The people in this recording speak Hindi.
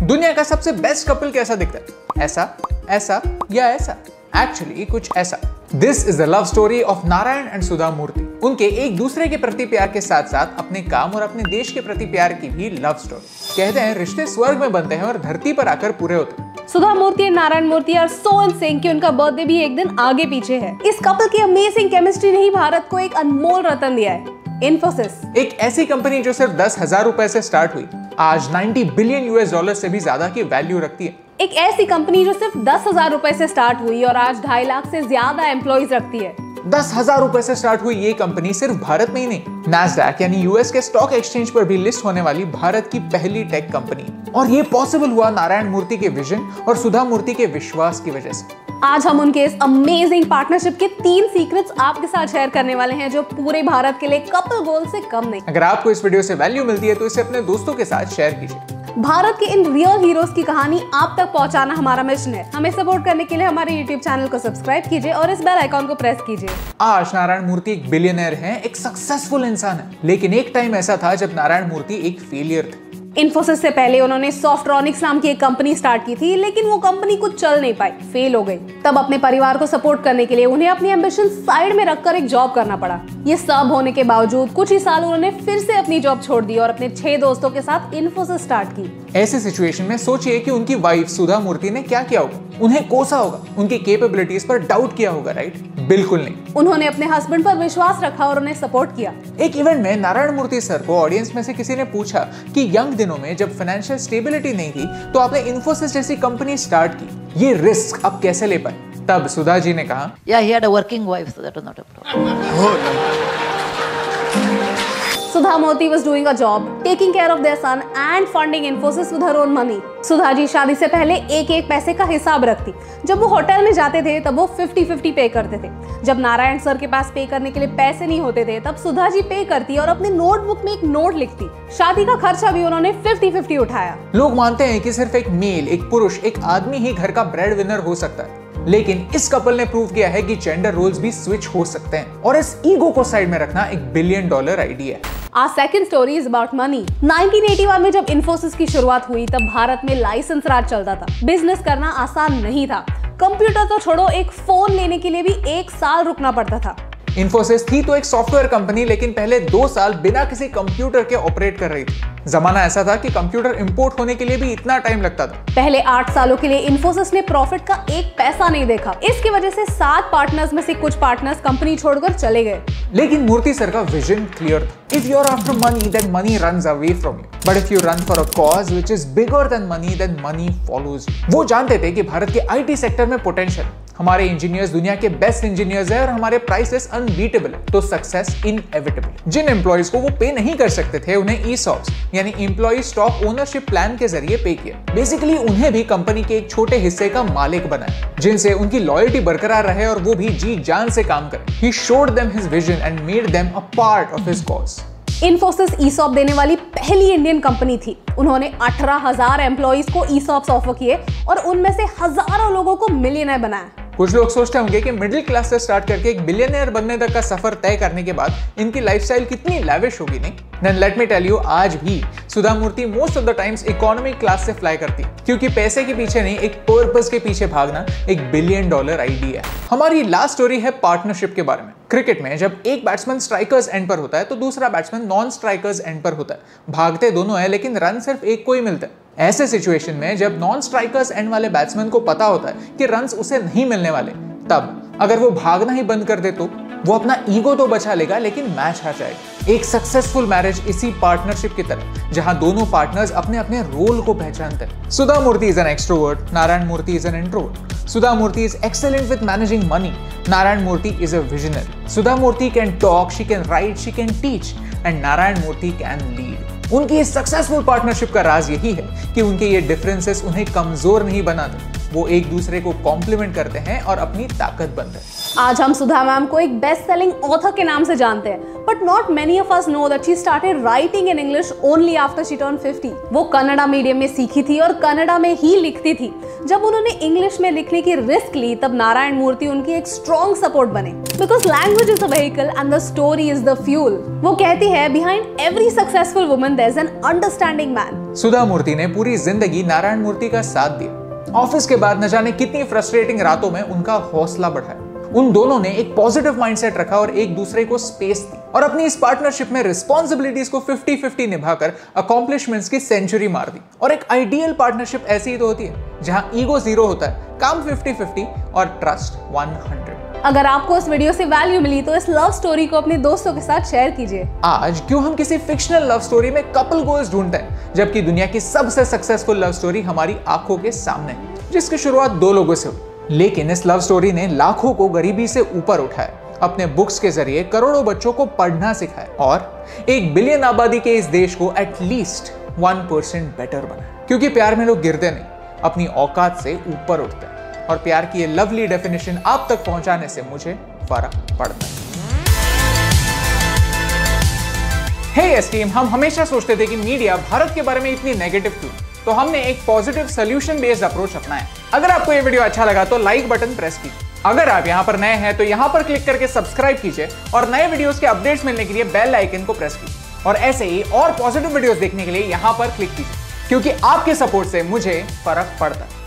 दुनिया का सबसे बेस्ट कपल कैसा दिखता है? ऐसा, ऐसा या ऐसा? एक्चुअली कुछ ऐसा। This is the love story of Narayan and Sudha Murthy. उनके एक दूसरे के प्रति प्यार के साथ साथ अपने काम और अपने देश के प्रति प्यार की भी लव स्टोरी। कहते हैं रिश्ते स्वर्ग में बनते हैं और धरती पर आकर पूरे होते हैं। सुधा मूर्ति और Narayan Murthy are so in sync कि उनका बर्थडे भी एक दिन आगे पीछे है। इस कपल की अमेजिंग केमिस्ट्री ने ही भारत को एक अनमोल रत्न दिया है, इन्फोसिस। एक ऐसी कंपनी जो सिर्फ 10,000 रुपए से स्टार्ट हुई, आज 90 बिलियन US डॉलर से भी ज्यादा की वैल्यू रखती है। एक ऐसी कंपनी जो सिर्फ 10,000 रुपए से स्टार्ट हुई और आज 2.5 लाख से ज्यादा एम्प्लॉइज रखती है। 10,000 रुपए से स्टार्ट हुई ये कंपनी सिर्फ भारत में ही नहीं, नैस्डैक यानी यूएस के स्टॉक एक्सचेंज पर भी लिस्ट होने वाली भारत की पहली टेक कंपनी। और ये पॉसिबल हुआ नारायण मूर्ति के विजन और सुधा मूर्ति के विश्वास की वजह से। आज हम उनके इस अमेजिंग पार्टनरशिप के 3 सीक्रेट्स आपके साथ शेयर करने वाले हैं जो पूरे भारत के लिए कपल गोल से कम नहीं। अगर आपको इस वीडियो से वैल्यू मिलती है तो इसे अपने दोस्तों के साथ शेयर कीजिए। भारत के इन रियल हीरोज की कहानी आप तक पहुंचाना हमारा मिशन है। हमें सपोर्ट करने के लिए हमारे YouTube चैनल को सब्सक्राइब कीजिए और इस बेल आइकॉन को प्रेस कीजिए। आज नारायण मूर्ति एक बिलियनर हैं, एक सक्सेसफुल इंसान है, लेकिन एक टाइम ऐसा था जब नारायण मूर्ति एक फेलियर थे। इन्फोसिस से पहले उन्होंने सॉफ्ट्रॉनिक्स नाम की एक कंपनी स्टार्ट की थी, लेकिन वो कंपनी कुछ चल नहीं पाई, फेल हो गई। तब अपने परिवार को सपोर्ट करने के लिए उन्हें अपनी एम्बिशन साइड में रखकर एक जॉब करना पड़ा। ये सब होने के बावजूद कुछ ही साल उन्होंने फिर से अपनी जॉब छोड़ दी और अपने 6 दोस्तों के साथ इन्फोसिस स्टार्ट की। ऐसे सिचुएशन में सोचिए कि उनकी वाइफ सुधा मूर्ति ने क्या किया होगा। उन्हें कोसा होगा, उनकी कैपेबिलिटीज पर डाउट किया होगा, राइट? बिल्कुल नहीं। उन्होंने अपने हस्बैंड पर विश्वास रखा और उन्हें सपोर्ट किया। एक इवेंट में नारायण मूर्ति सर को ऑडियंस में से किसी ने पूछा कि यंग दिनों में जब फाइनेंशियल स्टेबिलिटी नहीं थी तो आपने इन्फोसिस जैसी कंपनी स्टार्ट की, ये रिस्क आप कैसे ले पाए? तब सुधा जी ने कहा, Yeah, he had a working wife, so that was not a problem. Sudha Murthy was doing a job, taking care of their son and funding Infosys with her own money. Sudha ji शादी से पहले एक पैसे का हिसाब रखती। जब वो होटल में जाते थे तब वो 50-50 पे करते थे। जब नारायण सर के पास पे करने के लिए पैसे नहीं होते थे तब सुधा जी पे करती और अपने नोटबुक में एक नोट लिखती। शादी का खर्चा भी उन्होंने 50-50 उठाया। लोग मानते हैं कि सिर्फ एक मेल, एक पुरुष, एक आदमी ही घर का ब्रेड विनर हो सकता है, लेकिन इस कपल ने प्रूव किया है कि जेंडर रोल्स भी स्विच हो सकते हैं और इस ईगो को साइड में रखना एक $1 बिलियन आइडिया है। Our second story is about money. 1981 में जब इन्फोसिस की शुरुआत हुई तब भारत में लाइसेंस राज चलता था। बिजनेस करना आसान नहीं था। कंप्यूटर तो छोड़ो, एक फोन लेने के लिए भी 1 साल रुकना पड़ता था। इन्फोसिस थी तो एक सॉफ्टवेयर कंपनी, लेकिन पहले 2 साल बिना किसी कंप्यूटर के ऑपरेट कर रही थी। जमाना ऐसा था कि कंप्यूटर इंपोर्ट होने के लिए भी इतना टाइम लगता था। पहले 8 सालों के लिए इन्फोसिस ने प्रॉफिट का 1 पैसा नहीं देखा। इसकी वजह से 7 पार्टनर्स में से कुछ पार्टनर्स कंपनी छोड़कर चले गए। लेकिन मूर्ति सर का विजन क्लियर था। If you're after money, then money runs away from you. But if you run for a cause which is bigger than money, then money follows you. वो जानते थे कि भारत के IT सेक्टर में पोटेंशियल, हमारे इंजीनियर्स दुनिया के बेस्ट इंजीनियर्स हैं और हमारे प्राइसेस अनबीटेबल है, तो सक्सेस इनएविटेबल। जिन एम्प्लॉइज को वो पे नहीं कर सकते थे उन्हें ESOPs यानी एम्प्लॉय स्टॉक ओनरशिप प्लान के जरिए पे किया। बेसिकली उन्हें भी कंपनी के एक छोटे हिस्से का मालिक बनाया, जिनसे उनकी लॉयल्टी बरकरार रहे और वो भी जी जान से काम करें। He showed them his vision and made them a part of his cause. Infosys ESOP देने वाली पहली इंडियन कंपनी थी। उन्होंने 18,000 एम्प्लॉइज को ESOPs ऑफर किए और उनमें से हजारों लोगों को मिलियनर बनाया। कुछ लोग सोचते होंगे कि मिडिल क्लास से स्टार्ट करके एक बिलियनर बनने तक का सफर तय करने के बाद इनकी लाइफस्टाइल कितनी लैविश होगी, नहीं? Then let me tell you, आज भी Sudha Murthy most of the times economy class से फ्लाई करती है, क्योंकि पैसे के पीछे नहीं, एक पर्पस के पीछे भागना एक $1 बिलियन आइडिया है। हमारी लास्ट स्टोरी है पार्टनरशिप के बारे में। क्रिकेट में जब एक बैट्समैन स्ट्राइकर्स एंड पर होता है तो दूसरा बैट्समैन नॉन स्ट्राइकर्स एंड पर होता है। भागते दोनों है लेकिन रन सिर्फ एक को ही मिलता है। ऐसे सिचुएशन में जब नॉन स्ट्राइकर्स एंड वाले बैट्समैन को पता होता है कि रन्स उसे नहीं मिलने वाले, तब अगर वो भागना ही बंद कर दे तो वो अपना ईगो तो बचा लेगा लेकिन मैच हार जाएगा। एक सक्सेसफुल मैरिज इसी पार्टनरशिप की तरह, जहां दोनों पार्टनर्स अपने अपने रोल को पहचानते हैं। Sudha Murthy is an extrovert, Narayan Murthy is an introvert. Sudha Murthy is excellent with managing money. Narayan Murthy is a visionary. Sudha Murthy can talk, she can write, she can teach, and Narayan Murthy can lead. उनकी इस सक्सेसफुल पार्टनरशिप का राज यही है कि उनके ये डिफरेंसेस उन्हें कमजोर नहीं बनाते, वो एक दूसरे को कॉम्प्लीमेंट करते हैं और अपनी ताकत बनते हैं। आज हम सुधा मैम को एक बेस्ट सेलिंग ऑथर के नाम से जानते हैं, but not many of us know that she started writing in English only after she turn 50। वो कन्नड़ा मीडियम में सीखी थी और कन्नड़ा में ही लिखती थी। जब उन्होंने इंग्लिश में लिखने की रिस्क ली तब नारायण मूर्ति उनकी एक स्ट्रॉन्ग सपोर्ट बने, because language is the vehicle and the story is the fuel. वो कहती है behind every successful woman there is an understanding man. Sudha Murthy ने पूरी जिंदगी नारायण मूर्ति का साथ दिया। ऑफिस के बाद न जाने कितनी फ्रस्ट्रेटिंग रातों में उनका हौसला बढ़ाया। उन दोनों ने एक पॉजिटिव माइंडसेट रखा और एक दूसरे को स्पेस दी और अपनी इस पार्टनरशिप में रिस्पॉन्सिबिलिटीज को 50-50 निभाकर अकॉम्प्लिशमेंट्स की सेंचुरी मार दी। और एक आइडियल पार्टनरशिप ऐसी ही तो होती है, जहां ईगो 0 होता है, काम 50-50 और ट्रस्ट 100। अगर आपको इस वीडियो से वैल्यू मिली तो इस लव स्टोरी को अपने दोस्तों के साथ शेयर कीजिए। आज क्यों हम किसी फिक्शनल लव स्टोरी में कपल गोल्स ढूंढते हैं, जबकि दुनिया की सबसे सक्सेसफुल लव स्टोरी हमारी आंखों के सामने है, जिसकी शुरुआत 2 लोगों से हुई। लेकिन इस लव स्टोरी ने लाखों को गरीबी से ऊपर उठाया, अपने बुक्स के जरिए करोड़ों बच्चों को पढ़ना सिखाया और 1 बिलियन आबादी के इस देश को एटलीस्ट 1% बेटर बनाया। क्योंकि प्यार में लोग गिरते नहीं, अपनी औकात से ऊपर उठते हैं। और प्यार की ये लवली डेफिनेशन आप तक पहुंचाने से मुझे फर्क पड़ता है। हे एस्टीम, हम हमेशा सोचते थे कि मीडिया भारत के बारे में इतनी नेगेटिव क्यों, तो हमने एक पॉजिटिव सोल्यूशन बेस्ड अप्रोच अपनाया। अगर आपको ये वीडियो अच्छा लगा तो लाइक बटन प्रेस कीजिए। अगर आप यहाँ पर नए हैं तो यहाँ पर क्लिक करके सब्सक्राइब कीजिए और नए वीडियोस के अपडेट्स मिलने के लिए बेल आइकन को प्रेस कीजिए। और ऐसे ही और पॉजिटिव वीडियोस देखने के लिए यहाँ पर क्लिक कीजिए, क्योंकि आपके सपोर्ट से मुझे फर्क पड़ता है।